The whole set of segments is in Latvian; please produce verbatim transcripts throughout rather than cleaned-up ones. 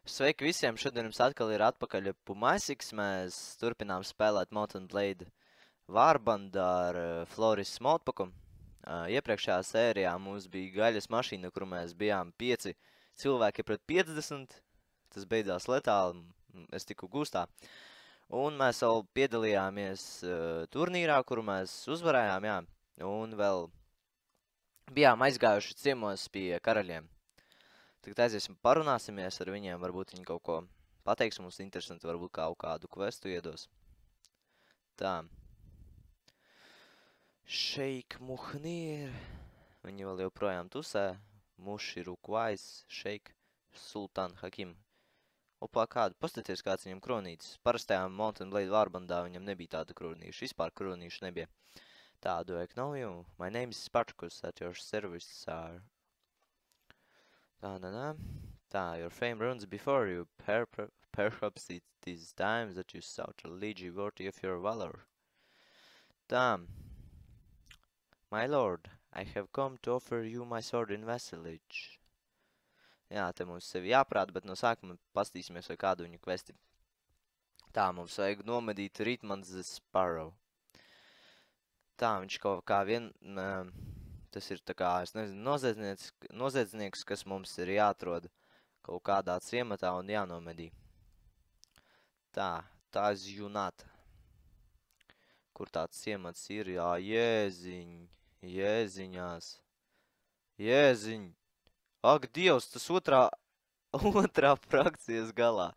Sveiki visiem! Šodien jums atkal ir atpakaļ Pumasiks. Mēs turpinām spēlēt Mount and Blade Warband ar uh, Floris Smoltpaku. Uh, iepriekšējā sērijā mums bija gaļas mašīna, kur mēs bijām pieci cilvēki pret piecdesmit. Tas beidzās letāli, es tiku gūstā. Un mēs vēl piedalījāmies uh, turnīrā, kuru mēs uzvarējām, jā. Un vēl bijām aizgājuši ciemos pie karaļiem. Tagad aiziesim parunāsimies ar viņiem, varbūt viņi kaut ko pateiks mums interesanti, varbūt kaut kādu kvestu iedos. Tā. Šeik Muhnir. Viņi vēl joprojām tusē. Muširu Kvais, Šeik Sultan Hakim. Opā kādu, pastaties kāds viņam kronītis. Parastajā Mount and Blade Warbandā viņam nebija tāda kronīša. Vispār kronīša nebija. Tā, do I know you? My name is Spartacus, at your service, sir. Tā, tā, tā. Tā, your fame runs before you. Per per perhaps it is time that you sought a liege worthy of your valor. Tā. My lord, I have come to offer you my sword in vassalage. Jā, te mums sevi jāprāt, bet no sākuma pastīsimies, vai kādu viņu kvesti. Tā, mums vajag nomedīt Ritmans the Sparrow. Tā, viņš kaut kā vien... Uh, Tas ir tā kā, es nezinu, noziedznieks, noziedznieks, kas mums ir jāatrod kaut kādā ciematā un jānomedī. Tā, tā zjunāt. Kur tāds ciemats ir? Jā, jēziņ, jēziņās. Jēziņ. Ak, Dievs, tas otrā, otrā frakcijas galā.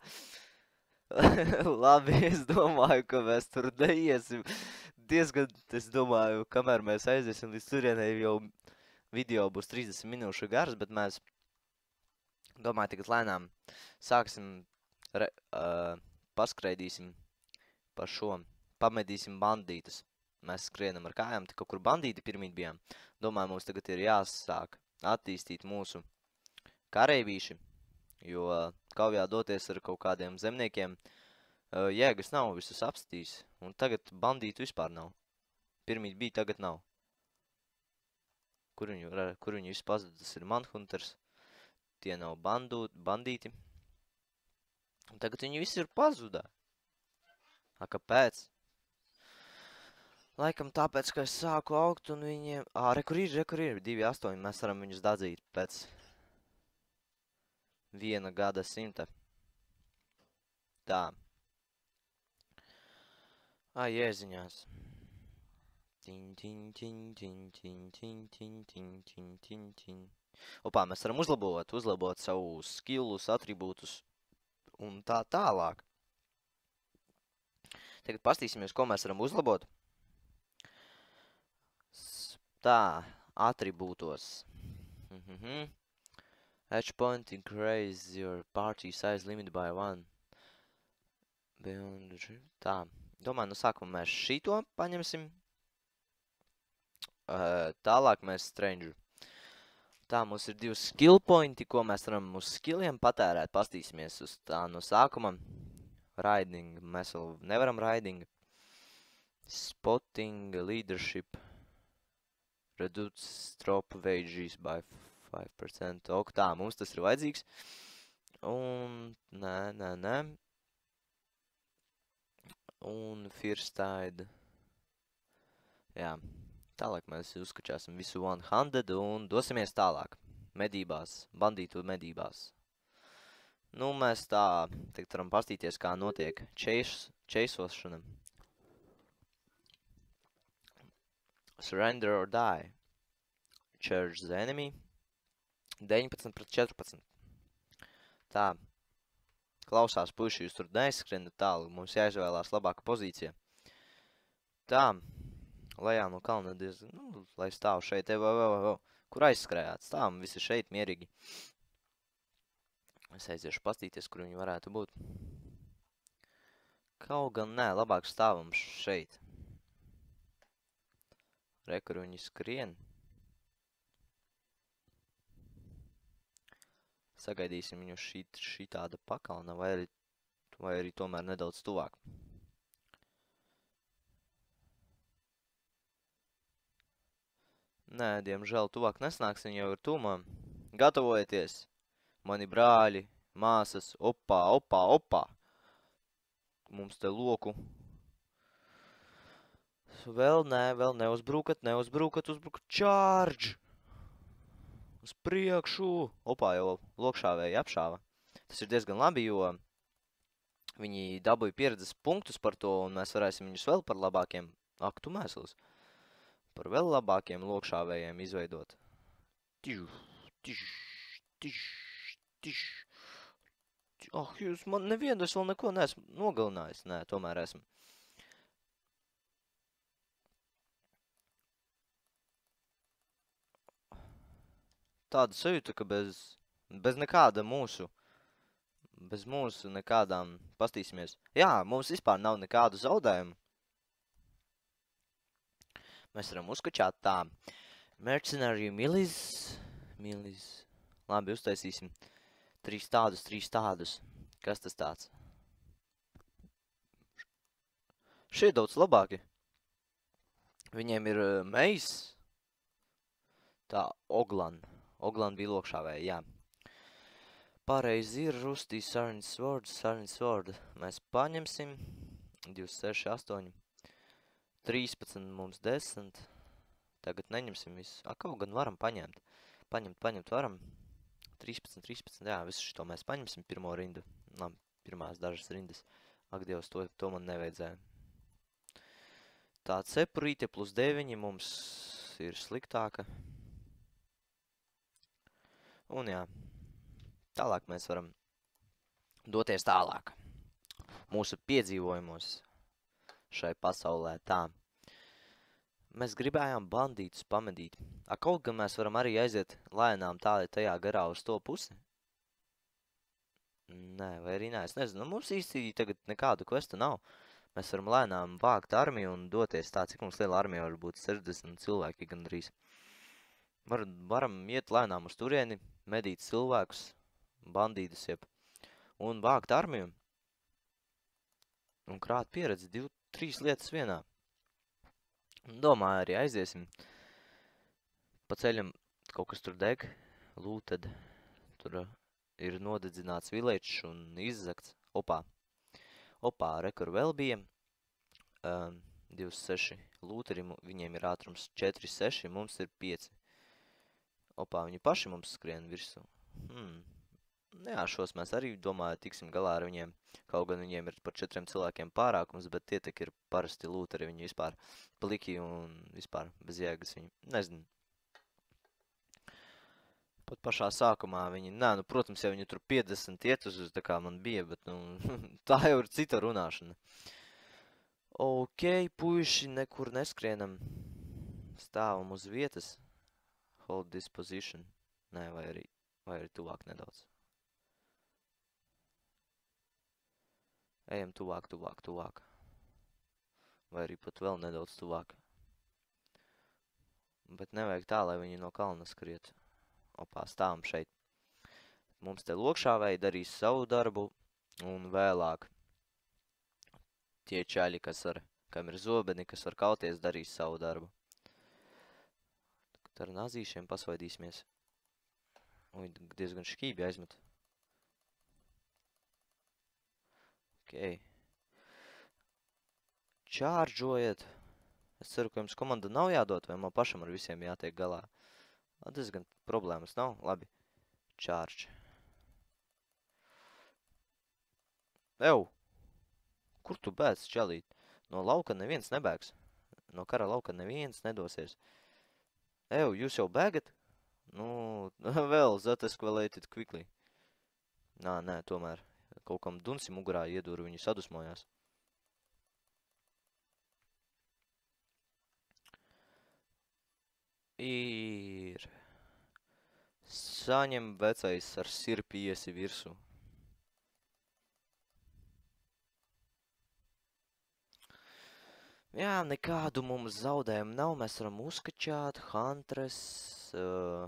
Labi, es domāju, ka mēs tur neiesim. Diezgan, es domāju, kamēr mēs aiziesim līdz turienei, jau video būs trīsdesmit minūšu gars, bet mēs, domāju, tagad lēnām sāksim, re, uh, paskreidīsim pa šo, pamedīsim bandītus. Mēs skrienam ar kājām, tik kaut kur bandīti pirmīt bijām. Domāju, mums tagad ir jāsāk attīstīt mūsu kareivīši, jo kaujā doties ar kaut kādiem zemniekiem, Uh, jēgas nav, visus apstīs, un tagad bandītu vispār nav. Pirmīt bija, tagad nav. Kur viņu, kur viņu visu pazud, tas ir Manhunters. Tie nav bandu, bandīti. Un tagad viņi visi ir pazudā. A, kāpēc? Laikam tāpēc, ka es sāku augt un viņiem... Ā, re, kur ir, re, kur ir, divi astoņi, mēs varam viņus dadzīt pēc viena gada simta. Tā. Ā, jēziņās. Tiņ, tiņ, tiņ, tiņ, tiņ, tiņ, tiņ, tiņ, tiņ, tiņ, tiņ. Opā, mēs varam uzlabot, uzlabot savu skillus, atribūtus un tā tālāk. Tagad pastīsimies, ko mēs varam uzlabot. Tā, atribūtos. Mhm. Each point increase your party size limit by one. Beyond... Tā. Domāju, no sākuma mēs šito paņemsim. Uh, tālāk mēs Stranger. Tā, mums ir divi skill pointi, ko mēs varam uz skilliem patērēt. Pastīsimies uz tā no sākuma. Riding. Mēs vēl nevaram riding. Spotting, leadership. Reduce drop wages by five percent. Ok, tā, mums tas ir vajadzīgs. Un, nē, nē, nē. Un first tide. Jā, tālāk mēs uzskačāsim visu one hundred un dosimies tālāk. Medībās, bandītu medībās. Nu, mēs tā, tagad varam pastīties, kā notiek čeisošana. Surrender or die. Charge the enemy. deviņpadsmit pret četrpadsmit. Tā. Klausās puši, jūs tur neizskrienat tālu, mums jāizvēlās labāka pozīcija. Tā, lejā no kalna diezgan, nu, lai stāv šeit, evo, evo, evo, kur aizskrējāt, stāvam visi šeit mierīgi. Es aiziešu pastīties, kur viņi varētu būt. Kaut gan nē, labāk stāvam šeit. Re, kur viņi skrien. Sagaidīsim viņu šī, šī tāda pakalna, vai arī, vai arī tomēr nedaudz tuvāk. Nē, diemžēl tuvāk nesnāks, viņi jau ir tūmā. Gatavojieties, mani brāļi, Māsas, opā, opā, opā. Mums te loku. Vēl nē, vēl neuzbrukat, neuzbrukat, uzbrukat. Charge! Uz priekšu. Opā, jau lokšāvēji apšāva. Tas ir diezgan labi, jo viņi dabūja pieredzes punktus par to, un mēs varēsim viņus vēl par labākiem aktu mēsls. Par vēl labākiem lokšāvējiem izveidot. Tiš, tiš, tiš, tiš. Ah, jūs man nevienu, es vēl neko neesmu nogalinājis. Nē, tomēr esmu. Tāda sajūta, ka bez, bez nekāda mūsu, bez mūsu nekādām pastīsimies. Jā, mums vispār nav nekādu zaudējumu. Mēs varam uzkačāt tā. Mercenary milis. Milis. Labi, uztaisīsim. Trīs tādus, trīs tādus. Kas tas tāds? Šie daudz labāki. Viņiem ir uh, meis. Tā, Oglan. Oglan bija lokšāvēja, jā. Pareizi ir Rustī Sarin Sword, Sarin Sword. Mēs paņemsim. divi, seši, astoņi. trīspadsmit mums desmit. Tagad neņemsim visu. A, kaut gan varam paņemt. Paņemt, paņemt varam. trīspadsmit, trīspadsmit, jā, visu šito mēs paņemsim pirmo rindu. Labi, pirmās dažas rindas. Ak, Dievs, to, to man nevajadzēja. Tā cepurīte plus deviņi mums ir sliktāka. Un jā, tālāk mēs varam doties tālāk. Mūsu piedzīvojumos šai pasaulē tā. Mēs gribējām bandītus pamedīt. A, kaut gan mēs varam arī aiziet lēnām tādi tajā garā uz to pusi? Nē, vai arī nē, es nezinu. Mums īsti tagad nekādu questu nav. Mēs varam lēnām vākt armiju un doties tā, cik mums liela armija var būt sešdesmit cilvēki gandrīz. Var, varam iet lēnām uz turieni, medīt cilvēkus, bandītus jeb, un vākt armiju. Un krāt pieredzi, divi, trīs lietas vienā. Domāju, arī aiziesim. Pa ceļam kaut kas tur deg, lūted. Tur ir nodedzināts vilečs un izzakts. Opā. Opā, rekur vēl bija. Um, divi, seši lūteri, viņiem ir ātrums četri, seši, mums ir pieci. Opā, viņi paši mums skrien virsū. Hmm. Jā, šos mēs arī, domāju, tiksim galā ar viņiem. Kaut gan viņiem ir par četriem cilvēkiem pārākums, bet tie tik ir parasti lūteri, viņi vispār pliki un vispār bez jēgas viņi. Nezinu. Pat pašā sākumā viņi, nē, nu, protams, ja viņi tur piecdesmit iet uz, tā kā man bija, bet, nu, tā jau ir cita runāšana. Ok, puiši, nekur neskrienam. Stāvam uz vietas. Hold this position. Nē, vai arī, vai arī tuvāk nedaudz. Ejam tuvāk, tuvāk, tuvāk. Vai arī pat vēl nedaudz tuvāk. Bet nevajag tā, lai viņi no kalna skriet. Opā, stāvam šeit. Mums te lokšāvēji darīs savu darbu, un vēlāk tie čaļi, kas ar, kam ir zobeni, kas var kauties, darīs savu darbu. Ar nazīšiem pasvaidīsimies. Ui, diezgan škībi aizmet. Ok. Čārdžojiet. Es ceru, ka jums komanda nav jādod, vai man pašam ar visiem jātiek galā. Diezgan problēmas nav. Labi. Čārdž. Ew! Kur tu bēdz, čalīt? No lauka neviens nebēgs. No kara lauka neviens nedosies. Ew, jūs jau bēgat? Nu, vēl, that escalated quickly. Nā, nē, tomēr. Kaut kam dunsi mugurā iedūra, viņi sadusmojās. Ir. Saņem vecais ar sirpi iesi virsū. Jā, nekādu mums zaudējumu nav. Mēs varam uzkačāt, Huntress. Uh,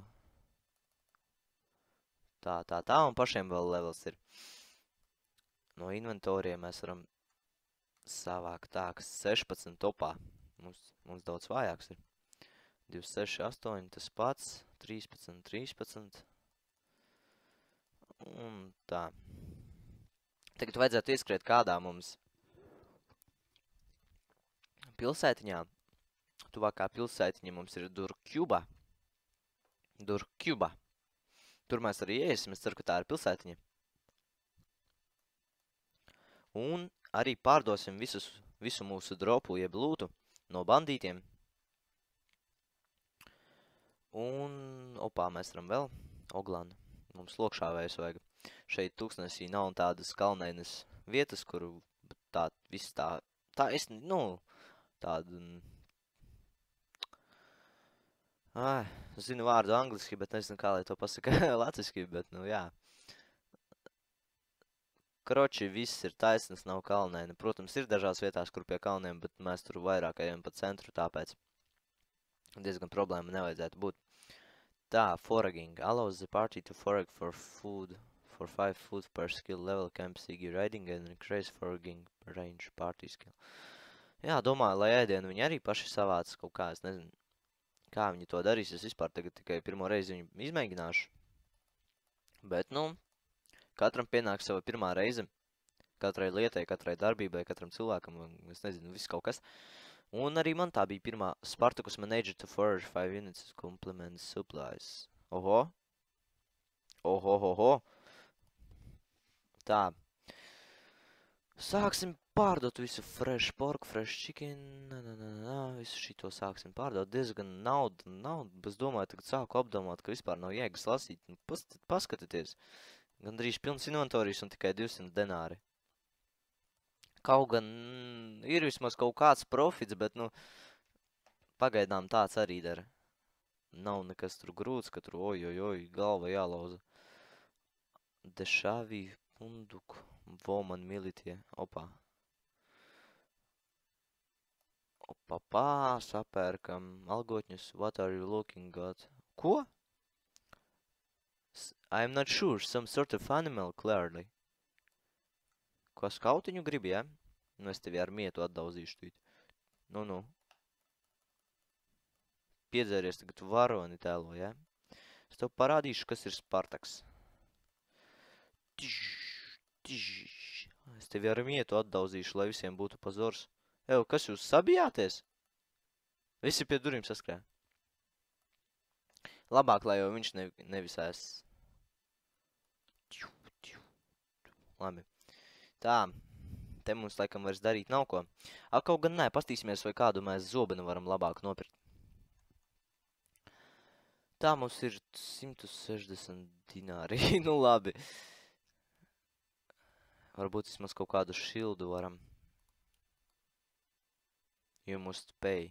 tā, tā, tā, un pašiem vēl levels ir. No inventoriem mēs varam savākt tā, kas sešpadsmit topā. Mums, mums daudz vājāks ir. divi, seši, astoņi, tas pats. trīspadsmit, trīspadsmit. Un tā. Tagad vajadzētu ieskriet kādā mums pilsētiņā. Tuvākā pilsētiņa mums ir Durkjuba. Durkjuba. Tur mēs arī iesim, es ceru, ka tā ir pilsētiņa. Un arī pārdosim visus, visu mūsu dropu, jeb lūtu no bandītiem. Un, opā, mēs varam vēl Oglanu. Mums lokšāvējus vajag. Šeit tūkstnesī nav tādas kalnainas vietas, kur tā, viss tā, tā es, nu, tāda, ai, zinu vārdu angliski, bet nezinu, kā lai to pasaka latviski, bet, nu, jā. Kroči, viss ir taisnas, nav kalnaini. Protams, ir dažās vietās, kur pie kalniem, bet mēs tur vairāk ejam pa centru, tāpēc diezgan problēma nevajadzētu būt. Tā, foraging. Allows the party to forage for food, for five food per skill level, camp sigi riding and increase foraging range party skill. Jā, domāju, lai ēdienu viņi arī paši savāc kaut kā, es nezinu, kā viņi to darīs. Es vispār tagad tikai pirmo reizi viņu izmēģināšu. Bet, nu, katram pienāk sava pirmā reize. Katrai lietai, katrai darbībai, katram cilvēkam, es nezinu, viss kaut kas. Un arī man tā bija pirmā Spartacus manager to forage five units complement supplies. Oho. Oho, oho. Tā. Sāksim pārdot visu fresh pork, fresh chicken, na, na, na, na, visu šito sāksim pārdot. Diezgan nauda, nauda, es domāju, tagad sāku apdomāt, ka vispār nav jēgas lasīt. Pas, paskatieties. Gandrīz pilns inventorijas un tikai divsimt denāri. Kaut gan ir vismaz kaut kāds profits, bet, nu, pagaidām tāds arī dara. Nav nekas tur grūts, ka tur oj, oj, oj, galva jālauza. Dešavi, punduku, voman militie, opā. Opa, pā, sapērkam, algotņus, what are you looking at? Ko? I am not sure, some sort of animal, clearly. Ko skautiņu gribi, ja? Nu, es tevi ar mietu atdauzīšu tīt. Nu, nu. Piedzēries tagad varoni tēlo, ja? Es tev parādīšu, kas ir Spartaks. Tiž, tiž. Es tevi ar mietu atdauzīšu, lai visiem būtu pazors. Ev, kas jūs sabijāties? Visi pie durīm saskrē. Labāk, lai jau viņš ne, nevisēs. Labi. Tā, te mums laikam vairs darīt nav ko. A, kaut gan nē, pastīsimies, vai kādu mēs zobenu varam labāk nopirkt. Tā, mums ir simt sešdesmit dināri. Nu, labi. Varbūt vismaz kaut kādu šildu varam. You must pay.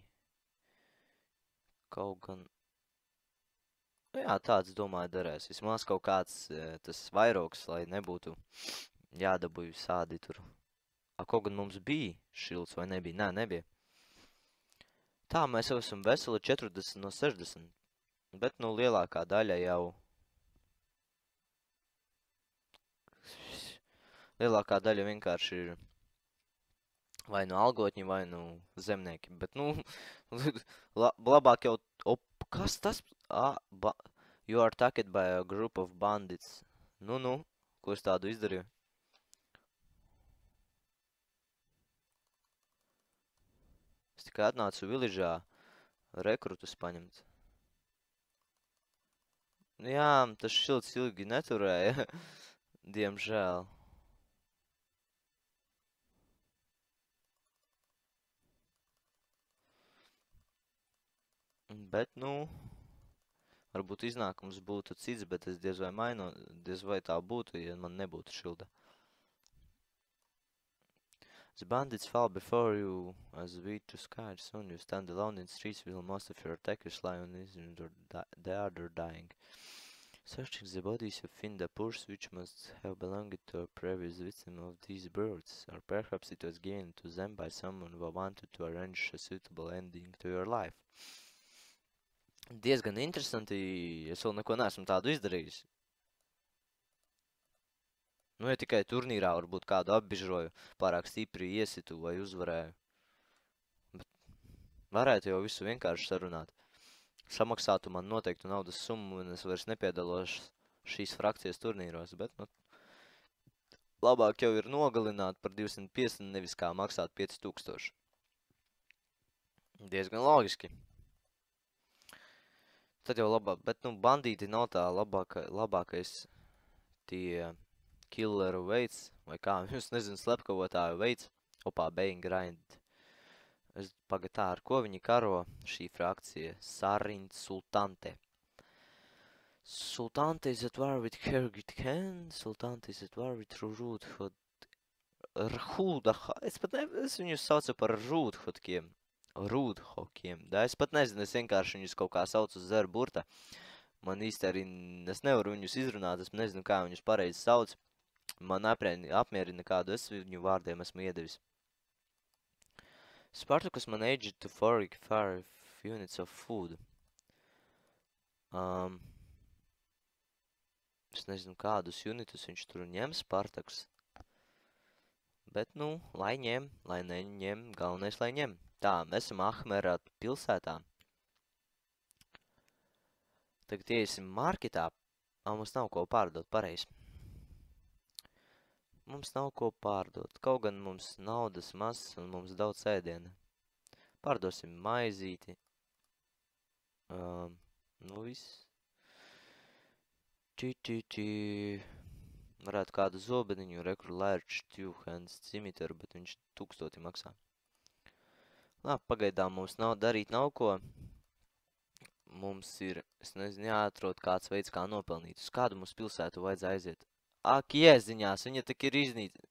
Kaut gan... Nu, jā, tāds, domāju, darēs. Vismaz kaut kāds tas vairoks, lai nebūtu... Jādabūj visādi tur. A, kaut gan mums bija šilds vai nebija? Nē, nebija. Tā, mēs jau esam veseli četrdesmit no sešdesmit. Bet, nu, lielākā daļa jau... Lielākā daļa vienkārši ir vai nu algotņi, vai nu zemnieki. Bet, nu, la, labāk jau... Op, kas tas? Ah, ba, you are attacked by a group of bandits. Nu, nu, ko es tādu izdarīju? Es tikai atnācu village'ā rekrutus paņemt. Jā, tas šilds ilgi neturēja, diemžēl. Bet, nu, varbūt iznākums būtu cits, bet es diez vai maino, diez vai tā būtu, ja man nebūtu šilda. The bandits fall before you as we to sky. Soon you stand alone in streets while most of your attackers lie on the other dying. Searching the bodies you find a purse which must have belonged to a previous victim of these birds, or perhaps it was given to them by someone who wanted to arrange a suitable ending to your life. Diezgan interesanti, es vēl neko neesmu tādu izdarījis. Nu, ja tikai turnīrā varbūt kādu apbižroju, pārāk stipri iesitu vai uzvarēju. Bet varētu jau visu vienkārši sarunāt. Samaksātu man noteiktu naudas summu, un es vairs nepiedalos šīs frakcijas turnīros, bet, nu, labāk jau ir nogalināt par divsimt piecdesmit, nevis kā maksāt pieci tūkstoši. Diezgan loģiski. Tad jau labāk, bet, nu, bandīti nav tā labāka, labākais tie killeru veids, vai kā, es nezinu, slepkavotāju veids, opā, being grind. Es pagatā, ar ko viņi karo šī frakcija? Sarin Sultante. Sultante is at war with Hergit Khan, Sultante is at war with Rūdhod. Rūdaha, es pat ne, es viņus saucu par Rūdhodkiem. Rūdhokiem. Da, es pat nezinu, es vienkārši viņus kaut kā saucu uz Zeru burta. Man īsti arī, es nevaru viņus izrunāt, es nezinu, kā viņus pareizi sauc. Man apmierina, kādu es viņu vārdiem esmu iedevis. Spartacus managed to forage five units of food. Um, es nezinu, kādus unitus viņš tur ņem, Spartacus. Bet, nu, lai ņem, lai neņem, galvenais, lai ņem. Tā, mēs esam Ahmerat pilsētā. Tagad iesim marketā. Ā, mums nav ko pārdot, pareizi. Mums nav ko pārdot. Kaut gan mums naudas maz un mums daudz ēdiena. Pārdosim maizīti. Um, nu, viss. Čī, čī, čī. Varētu kādu zobeniņu, rekur large two hands cimiteru, bet viņš tūkstoti maksā. Labi, pagaidām mums nav darīt nav ko. Mums ir, es nezinu, jāatrod kāds veids, kā nopelnīt. Uz kādu mums pilsētu vajadz aiziet? Ak, jēziņās, viņa tak ir iznīcināta.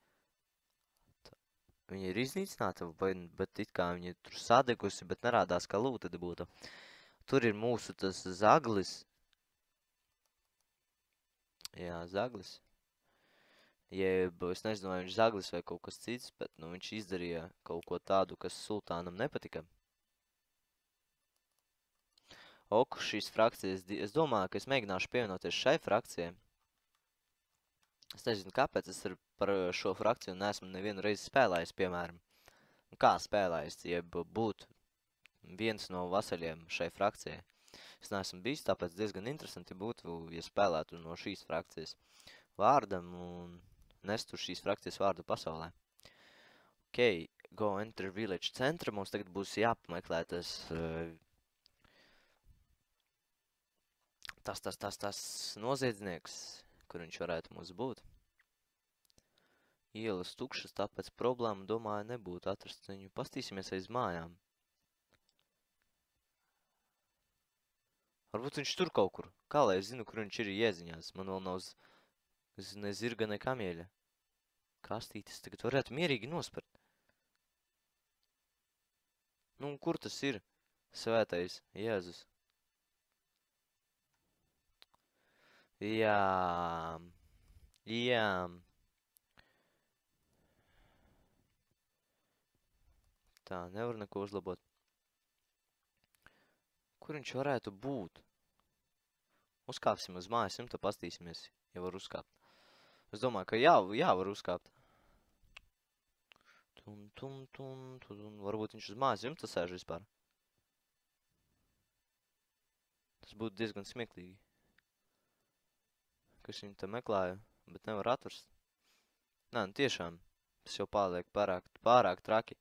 Viņa ir iznīcināta, bet it kā viņa tur sadegusi, bet nerādās, kā lūta būtu. Tur ir mūsu tas zaglis. Jā, zaglis. Jeb, es nezinu, vai viņš zaglis vai kaut kas cits, bet, nu, viņš izdarīja kaut ko tādu, kas sultānam nepatika. Ok, šīs frakcijas, es domāju, ka es mēģināšu pievienoties šai frakcijai. Es nezinu, kāpēc es ar, par šo frakciju neesmu nevienu reizi spēlējis, piemēram. Kā spēlējis, jeb būt viens no vasaļiem šai frakcijai. Es neesmu bijis, tāpēc diezgan interesanti būtu, ja spēlētu no šīs frakcijas vārdam un nestu šīs frakcijas vārdu pasaulē. Ok, go enter village centra. Mums tagad būs jāpameklē tas, uh, tas, tas, tas, tas noziedznieks, kur viņš varētu mums būt. Ielas tukšas, tāpēc problēma, domāju, nebūtu atrast viņu. Pastīsimies aiz mājām. Varbūt viņš tur kaut kur. Kā lai es zinu, kur viņš ir ieziņās? Man vēl nav ne zirga, ne kamieļa. Kastītes tagad varētu mierīgi nospert. Nu, kur tas ir? Svētais Jēzus. Jā. Jā. Tā, nevar neko uzlabot. Kur viņš varētu būt? Uzkāpsim uz mājas, un tad pastīsimies, ja var uzkāpt. Es domāju, ka jā, jā var uzkāpt. Tun, tun, tun, tun. Varbūt viņš uz mājas jumta sēž vispār. Tas būtu diezgan smieklīgi. Kas viņu te meklēja, bet nevar atrast. Nē, nu tiešām. Tas jau pārliek pārāk, pārāk traki.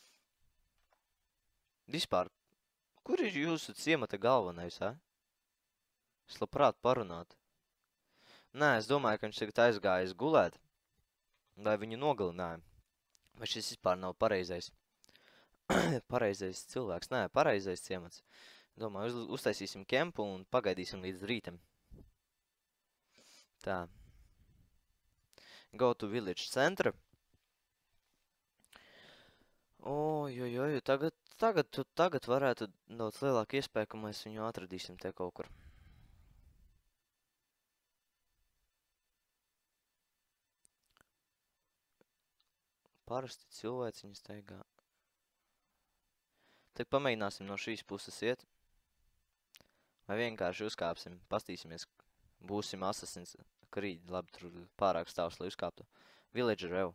Vispār, kur ir jūsu ciemata galvenais, eh? Es labprāt parunāt. Nē, es domāju, ka viņš tagad aizgājis gulēt, vai viņu nogalināja. Vai šis vispār nav pareizais, pareizais cilvēks? Nē, pareizais ciemats. Domāju, uz, uztaisīsim kempu un pagaidīsim līdz rītam. Tā. Go to village center. Oj, oj, oj, tagad, tagad, tagad varētu daudz lielāka iespēja, ka mēs viņu atradīsim te kaut kur. Parasti cilvēciņi staigā. Tad pamēģināsim no šīs puses iet. Vai vienkārši uzkāpsim, pastīsimies, būsim Assassin's Creed. Labi, tur pārāk stāvs, lai uzkāptu. Villager Ev.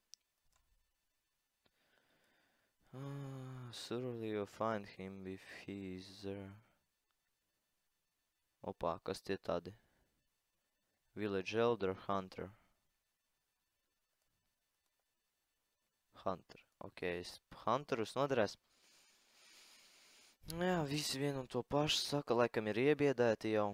Ah, surely you'll find him if he is there. Opā, kas tie tādi? Village elder, hunter. Hunter. Ok, es hunterus noderēs. Nu jā, visi vienu un to pašu saka, laikam ir iebiedēti jau.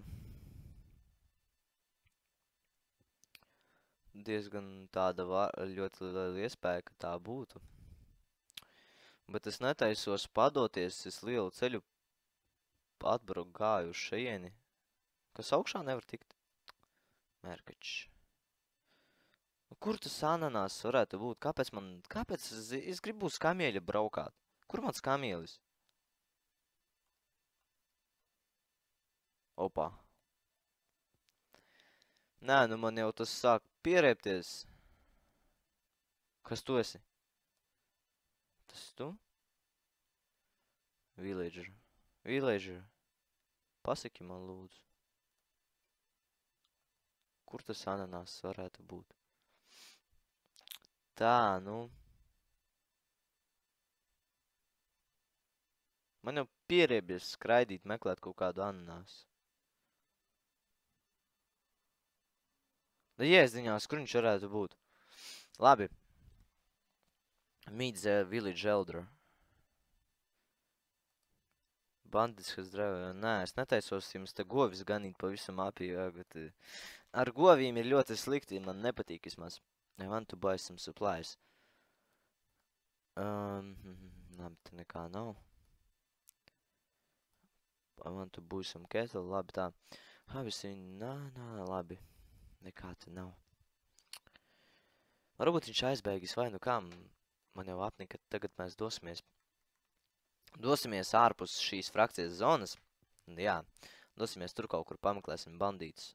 Diezgan tāda var, ļoti liela iespēja, ka tā būtu. Bet es netaisos padoties, es lielu ceļu atbraukt gāju uz šajieni. Kas augšā nevar tikt? Mērkačs. Kur tas ananās varētu būt? Kāpēc man, kāpēc es, es gribu uz kamieļa braukāt? Kur mans kamielis? Opā. Nē, nu man jau tas sāk pierēpties. Kas tu esi? Tas tu? Villager. Villager. Pasaki man lūdzu. Kur tas ananās varētu būt? Tā, nu. Man jau pieriebies skraidīt, meklēt kaut kādu ananās. Da jēzdiņās, kur viņš varētu būt? Labi. Meet the village elder. Bandits, kas drēvē. Nē, es netaisos jums te govis ganīt pavisam apījā, bet ar govīm ir ļoti slikti, man nepatīk vismaz. I want to buy some supplies. Um, labi, te nekā nav. I want to buy some cattle, labi tā. Havisi, nā, nā, labi. Nekā te nav. Varbūt viņš aizbēgis vai nu kā. Man jau apnika, tagad mēs dosimies. Dosimies ārpus šīs frakcijas zonas. Jā, dosimies tur kaut kur pameklēsim bandītus.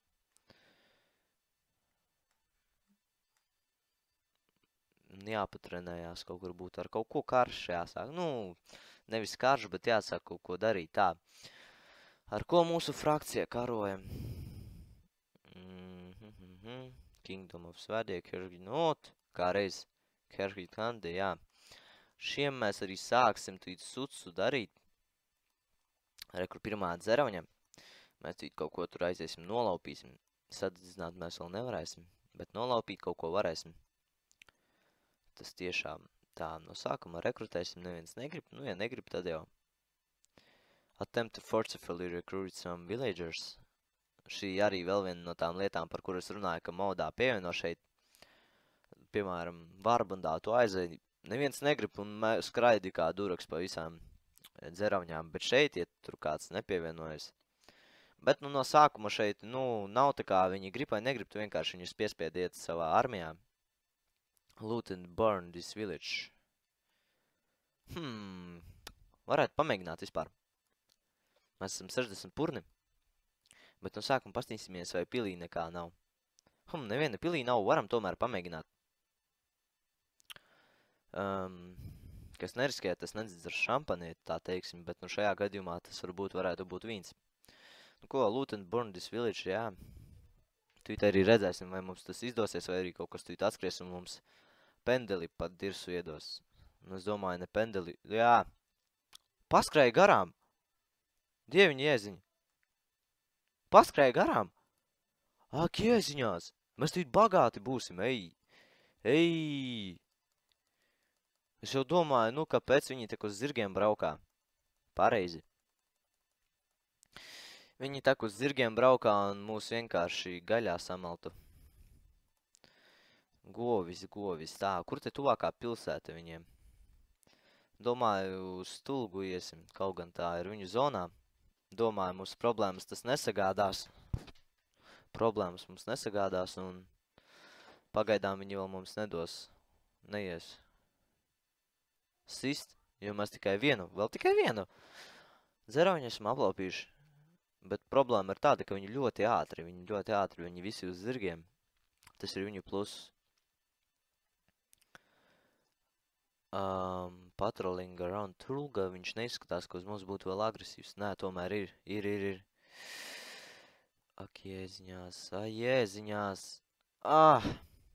Jāpatrenējās kaut kur būt ar kaut ko karš jāsāk. Nu, nevis karš, bet jāsāk kaut ko darīt tā. Ar ko mūsu frakcija karoja? Mm-hmm. Kingdom of Svētie, Kergidnot, kā reiz Kergidkandi, jā. Šiem mēs arī sāksim tīt sucu darīt. Rekur pirmā dzerauņa. Mēs tīt kaut ko tur aiziesim, nolaupīsim. Sadedzināt mēs vēl nevarēsim, bet nolaupīt kaut ko varēsim. Tas tiešām tā no sākuma rekrutēsim, neviens negrib. Nu, ja negrib, tad jau. Attempt to forcefully recruit some villagers. Šī arī vēl viena no tām lietām, par kuras runāju, ka modā pievieno šeit. Piemēram, Varbundā to aizēja. Neviens negrib un skraidi kā duraks pa visām dzerauņām, bet šeit, ja tur kāds nepievienojas. Bet, nu, no sākuma šeit, nu, nav tā kā viņi grib vai negrib, tu vienkārši viņus piespiediet savā armijā. Loot and burn this village. Hmm, varētu pamēģināt vispār. Mēs esam sešdesmit purni, bet no sākuma pastīsimies, vai pilī nekā nav. Hmm, neviena pilī nav, varam tomēr pamēģināt. Um, kas neriskē, tas nedzidz ar šampanieti, tā teiksim, bet nu šajā gadījumā tas varbūt varētu būt vīns. Nu ko, loot and burn this village, jā. Tūīt arī redzēsim, vai mums tas izdosies, vai arī kaut kas tūīt atskries un mums pendeli pat dirsu iedos. Nu, es domāju, ne pendeli, jā. Paskrēja garām. Dieviņa jēziņa. Paskrēja garām. Ak, jēziņās. Mēs tūīt bagāti būsim, ej. Ej. Es jau domāju, nu, kāpēc viņi tak uz zirgiem braukā. Pareizi. Viņi tak uz zirgiem braukā un mūs vienkārši gaļā samaltu. Govis, govis, tā. Kur te tuvākā pilsēta viņiem? Domāju, uz Tulgu iesim. Kaut gan tā ir viņu zonā. Domāju, mums problēmas tas nesagādās. Problēmas mums nesagādās un pagaidām viņi vēl mums nedos. Neies. Sist, jo mēs tikai vienu, vēl tikai vienu. Dzerauņu esam aplaupījuši. Bet problēma ir tāda, ka viņi ļoti ātri, viņi ļoti ātri, viņi visi uz zirgiem. Tas ir viņu plus. Um, patrolling around Tulga, viņš neizskatās, ka uz mums būtu vēl agresīvs. Nē, tomēr ir, ir, ir, ir. Ak, jēziņās, ai, jēziņās. Ah!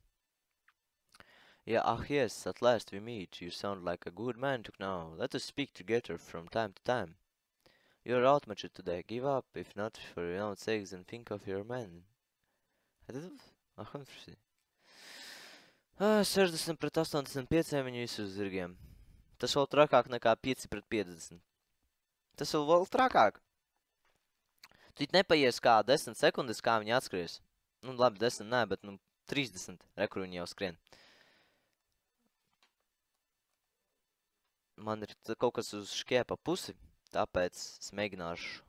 Yeah, ah, yes, at last we meet. You sound like a good man to know. Let us speak together from time to time. You're outmatched today. Give up, if not for your own sakes, and think of your men. sešdesmit pret astoņdesmit pieciem viņi visi uz zirgiem. Tas vēl trakāk nekā pieci pret piecdesmit. Tas vēl vēl trakāk. Tu it nepaies kā desmit sekundes, kā viņi atskries. Nu, labi, desmit nē, bet, nu, trīsdesmit rekur viņi jau skrien. Man ir kaut kas uz škiepa pusi, tāpēc es mēģināšu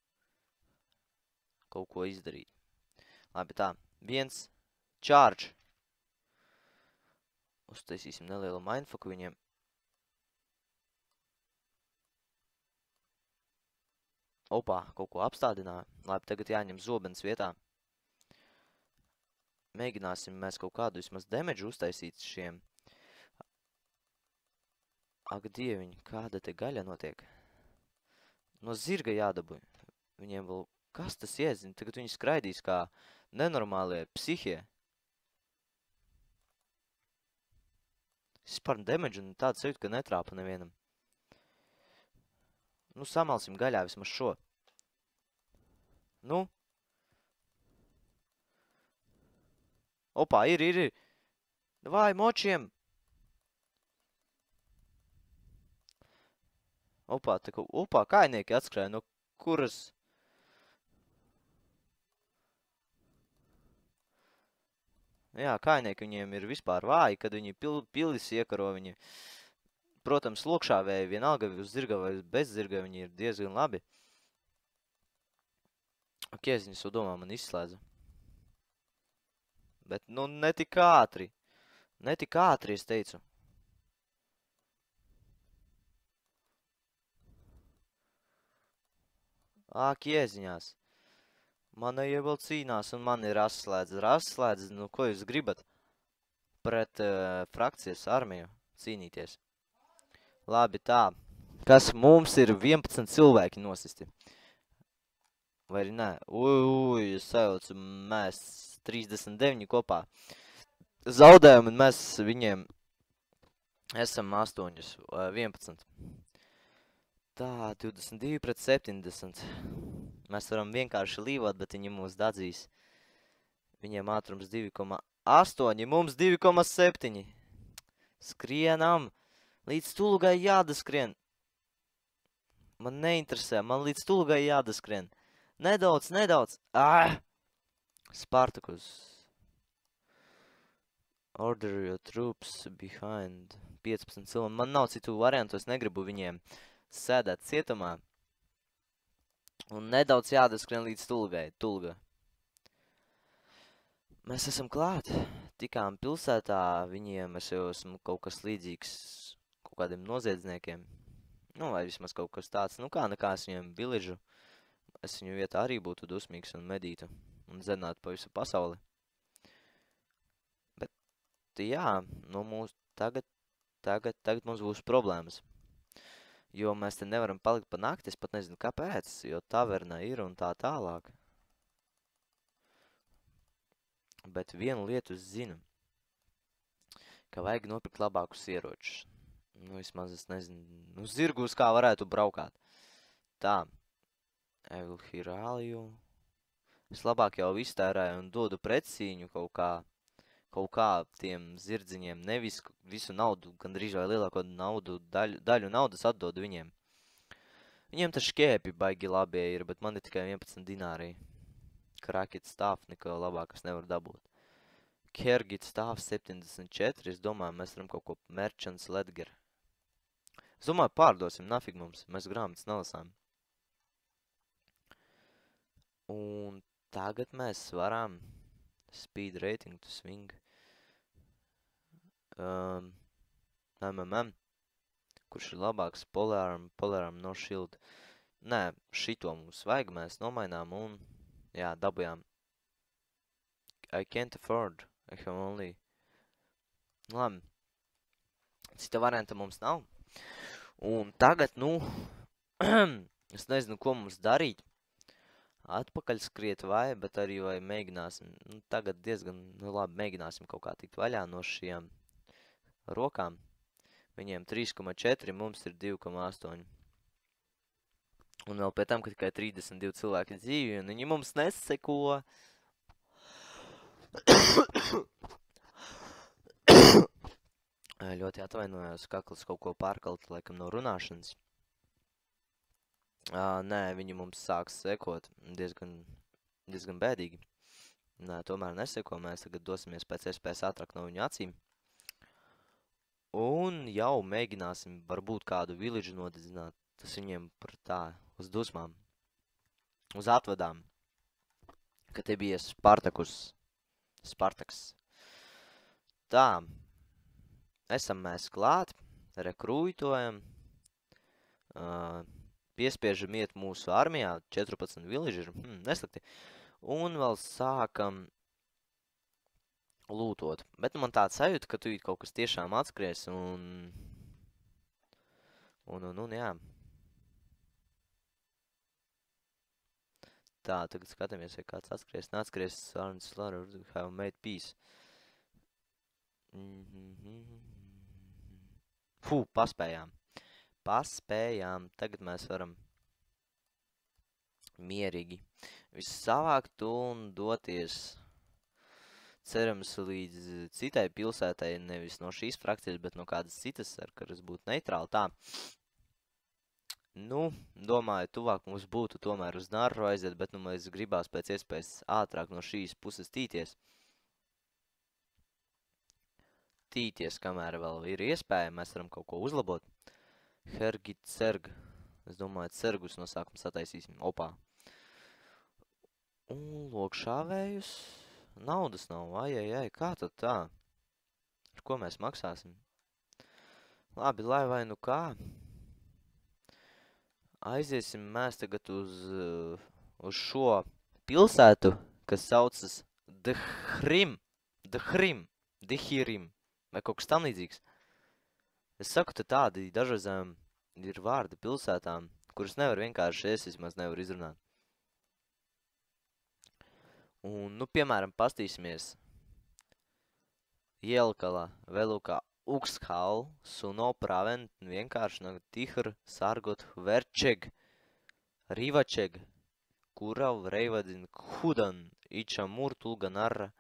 kaut ko izdarīt. Labi, tā. Viens. Charge. Uztaisīsim nelielu mindfucku viņiem. Opā, kaut ko apstādināja. Labi, tagad jāņem zobens vietā. Mēģināsim mēs kaut kādu vismaz damage uztaisīt šiem. Ak, dieviņi, kāda te gaļa notiek? No zirga jādabūj. Viņiem vēl, kas tas iezina? Tagad viņi skraidīs kā nenormālie psihie. Vispār damage un tāds sajūt, ka netrāpa nevienam. Nu, samalsim gaļā vismaz šo. Nu. Opā, ir, ir, ir. Vai, močiem. Opā, tā kā, opā, kainieki atskrēja, no kuras... Jā, kainieki viņiem ir vispār vāji, kad viņi pil, pilis iekaro viņi. Protams, lokšāvēji vienalga uz zirga vai bez zirga viņi ir diezgan labi. Ok, es viņus domā, man izslēdza. Bet, nu, ne tik ātri. Ne tik ātri, es teicu. Āk, ieziņās. Man jau vēl cīnās un man ir raslēdz. Raslēdz, nu, ko jūs gribat? Pret uh, frakcijas armiju cīnīties. Labi, tā. Kas mums ir vienpadsmit cilvēki nosisti? Vai arī nē? Uj, uj, es sajaucu, mēs trīsdesmit deviņi kopā. Zaudējumi, un mēs viņiem esam astoņus, vienpadsmit. Tā, divdesmit divi pret septiņdesmit. Mēs varam vienkārši līvot, bet viņi mūs dadzīs. Viņiem ātrums divi koma astoņi, mums divi koma septiņi. Skrienam. Līdz tulugai jādaskrien. Man neinteresē, man līdz tulugai jādaskrien. Nedaudz, nedaudz. Ah! Spartakus. Order your troops behind. piecpadsmit cilvēki. Man nav citu variantu, es negribu viņiem sēdēt cietumā. Un nedaudz jādaskrien līdz tulgai. Tulga. Mēs esam klāt. Tikām pilsētā. Viņiem es jau esmu kaut kas līdzīgs kaut kādiem noziedzniekiem. Nu, vai vismaz kaut kas tāds. Nu, kā nekā es viņiem villažu. Es viņu vietā arī būtu dusmīgs un medītu. Un zinātu pa visu pasauli. Bet, jā, nu, mūs tagad, tagad, tagad mums būs problēmas. Jo mēs te nevaram palikt pa nakti, es pat nezinu kāpēc, jo taverna ir un tā tālāk. Bet vienu lietu es zinu, ka vajag nopirkt labākus ieročus. Nu, vismaz es nezinu, nu, zirgus kā varētu braukāt. Tā, I will hear all you. Es labāk jau iztērēju un dodu pretcīņu kaut kā, kaut kā tiem zirdziņiem, nevis visu naudu, gandrīz vai lielāko naudu, daļu, daļu naudas atdodu viņiem. Viņiem tas škēpi baigi labie ir, bet man ir tikai vienpadsmit dinārī. Krakit stāv, neko labāk es nevaru dabūt. Kergit stāv septiņdesmit četri, es domāju, mēs varam kaut ko Merchants Ledger. Es domāju, pārdosim, nafig mums, mēs grāmatas nelasām. Un tagad mēs varam speed rating to swing. Um, M M M. Kurš ir labāks? Polarm, Polarm no shield. Nē, šito mums vajag, mēs nomainām un, jā, dabujām. I can't afford. I have only. Labi. Cita varianta mums nav. Un tagad, nu, es nezinu, ko mums darīt. Atpakaļ skriet vai, bet arī vai mēģināsim, nu, tagad diezgan, nu labi, mēģināsim kaut kā tikt vaļā no šiem rokām. Viņiem trīs koma četri, mums ir divi koma astoņi. Un vēl pēc tam, ka tikai trīsdesmit divi cilvēki dzīvi, un viņi mums neseko. Ļoti atvainojos, kakls kaut ko pārkalt, laikam no runāšanas. Uh, nē, viņi mums sāks sekot diezgan, diezgan bēdīgi. Nē, tomēr neseko, mēs tagad dosimies pēc iespējas ātrāk no viņu acīm. Un jau mēģināsim varbūt kādu village nodedzināt, tas viņiem par tā, uz dusmām, uz atvadām, ka te bija Spartakus, Spartaks. Tā, esam mēs klāt, rekrūjtojam, uh, piespiežam iet mūsu armijā, četrpadsmit villager, hmm, neslikti, un vēl sākam lūtot. Bet man tāds sajūta, ka tu kaut kas tiešām atskries, un, un, un, un, jā. Tā, tagad skatāmies, vai kāds atskries, neatskries, Arnold Slaughter, have made peace. Fū, paspējām. Paspējām. Tagad mēs varam mierīgi visu savākt un doties, cerams, līdz citai pilsētai, nevis no šīs frakcijas, bet no kādas citas, ar kuras būtu neitrāli. Tā. Nu, domāju, tuvāk mums būtu tomēr uz Narru aiziet, bet nu mēs gribās pēc iespējas ātrāk no šīs puses tīties. Tīties, kamēr vēl ir iespēja, mēs varam kaut ko uzlabot. Hergit Serg. Es domāju, Sergus no sākuma sataisīsim. Opā. Un lokšāvējus. Naudas nav. Ai, ai, ai. Kā tad tā? Ar ko mēs maksāsim? Labi, lai vai nu kā. Aiziesim mēs tagad uz, uz šo pilsētu, kas saucas Dhrim. Dhrim. Dhirim. Vai kaut kas tam līdzīgs. Es saku, te tādi dažreizēm ir vārdi pilsētām, kuras nevar vienkārši es vismaz nevar izrunāt. Un, nu, piemēram, pastīsimies. Jelkala, Velukā, Ukshal, Suno, Pravent, vienkārši no Tihr, Sargot, Verčeg, Rivačeg, Kurav, Reivadin, Hudan, Ičamur, Tulganarra,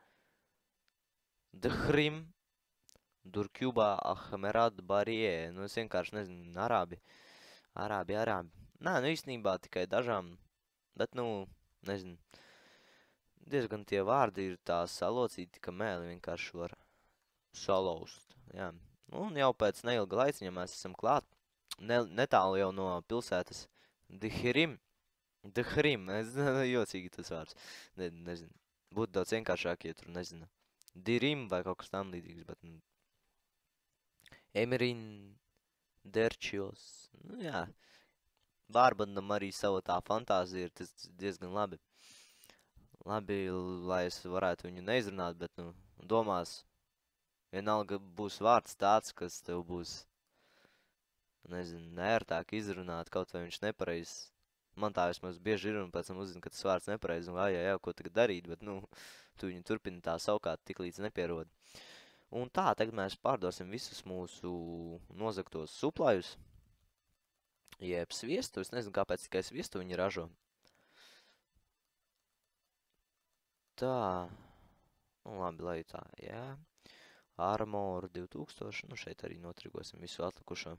Dhrim, Durkjubā, Ahmerad, Barie, nu es vienkārši nezinu, arābi, arābi, arābi. Nē, nu īstenībā tikai dažām, bet nu, nezinu, diezgan tie vārdi ir tā salocīti, ka mēli vienkārši var salauzt, jā. Un jau pēc neilga laiciņa mēs esam klāt, ne, netālu jau no pilsētas Dhirim, Dhrim, es jocīgi tas vārds, ne, nezinu, būtu daudz vienkāršāk, ja tur nezinu, Dirim vai kaut kas tam līdzīgs, bet Emerin, Derčios, nu jā, Bārbandam arī sava tā fantāzija ir, tas diezgan labi. Labi, lai es varētu viņu neizrunāt, bet, nu, domās, vienalga būs vārds tāds, kas tev būs, nezinu, neērtāk izrunāt, kaut vai viņš nepareizs. Man tā vismaz bieži ir un pēc tam uzzinu, ka tas vārds nepareizs un ai, ai, ai, ko tagad darīt, bet, nu, tu viņu turpini tā saukāt tik līdz nepierod. Un tā, tagad mēs pārdosim visus mūsu nozagtos suplājus, jeb sviestu, es nezinu, kāpēc tikai sviestu viņi ražo. Tā, nu labi, lai tā, jā. Armor divi tūkstoši, nu šeit arī notrigosim visu atlikušo.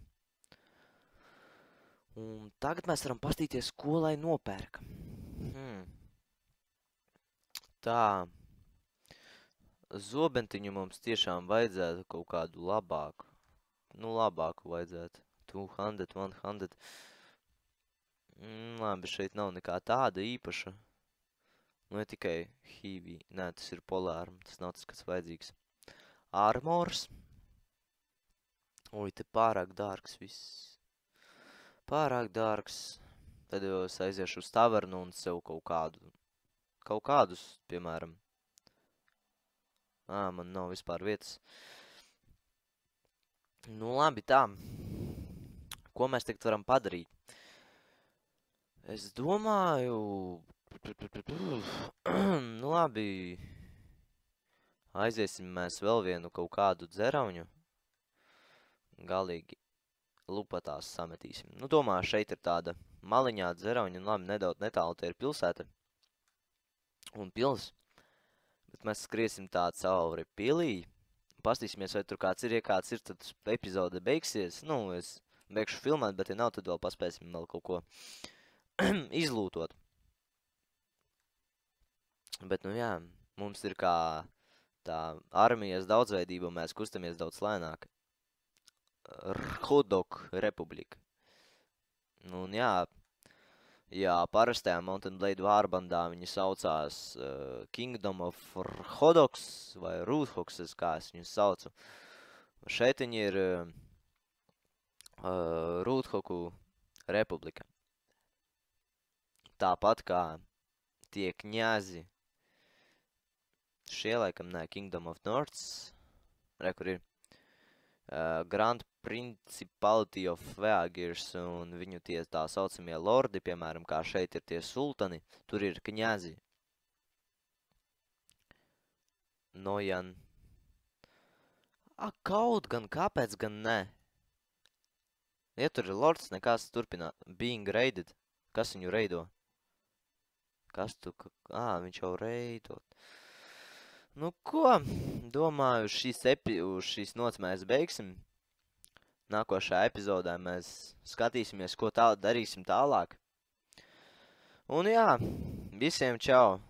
Un tagad mēs varam pastīties, ko lai nopērk. Hmm. Tā, zobentiņu mums tiešām vajadzētu kaut kādu labāku. Nu, labāku vajadzētu. divsimt, simt. Mm, labi, šeit nav nekā tāda īpaša. Nu, ja tikai Hīvī. Nē, tas ir polārm. Tas nav tas, kas vajadzīgs. Armors. Ui, te pārāk dārgs viss. Pārāk dārgs. Tad jau es aiziešu uz tavernu un sev kaut kādu. Kaut kādus, piemēram. Ā, man nav vispār vietas. Nu, labi, tā. Ko mēs tagad varam padarīt? Es domāju... Nu, labi. Aiziesim mēs vēl vienu kaut kādu dzerauņu. Galīgi lupatās sametīsim. Nu, domāju, šeit ir tāda maliņā dzerauņa. Nu, labi, nedaudz netālu te ir pilsēta. Un pils. Bet mēs skriesim tā cauri pilī. Pastīsimies, vai tur kāds ir, ja kāds ir, tad epizode beigsies. Nu, es beigšu filmēt, bet ja nav, tad vēl paspēsim vēl kaut ko izlūtot. Bet, nu jā, mums ir kā tā armijas daudzveidība, un mēs kustamies daudz lēnāk. Rhodok republika. Nu, un jā, jā, parastajā Mountain Blade vārbandā viņi saucās uh, Kingdom of Rhodoks vai Rūdhokses, kā es viņus saucu. Šeit viņi ir uh, uh, Rūdhoku republika. Tāpat kā tie kņazi. Šie laikam, nē, Kingdom of North. Re, kur ir. Uh, Grand Principality of Veagirs un viņu tie tā saucamie lordi, piemēram, kā šeit ir tie sultani, tur ir kņazi. Nojan. A, kaut gan, kāpēc gan ne? Ja tur ir lords, nekas turpināt. Being raided. Kas viņu reido? Kas tu? Ā, viņš jau reidot. Nu, ko? Domāju, uz šīs, epi, uz šīs nots mēs beigsim. Nākošā epizodē mēs skatīsimies, ko tā darīsim tālāk. Un jā, visiem čau!